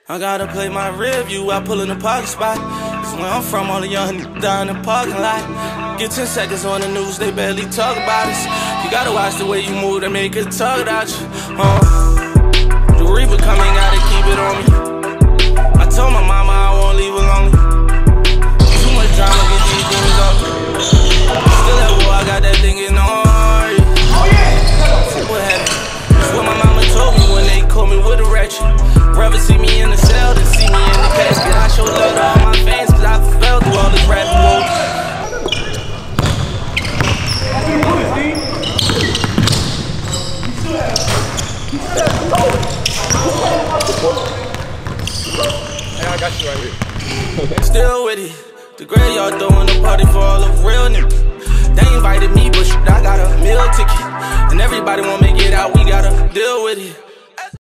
I gotta play my rear view, I pull in the parking spot. Cause where I'm from, all the young down in the parking lot. Get 10 seconds on the news, they barely talk about us. You gotta watch the way you move, they make it talk about you. The reaper coming, gotta keep it on me. I told my mama I won't leave her lonely. Too much drama, get these dudes off. Still at war, I got that thing in on. What happened? That's what my mama told me when they called me with a ratchet. Rather see me in the cell than see me in the casket. I show love to all my fans cause I fell through all this rap woe. Hey, I got you right here. Still with it. The graveyard throwing a party for all the real niggas. They invited me, but I got a meal ticket. And everybody won't make it out, we gotta deal with it.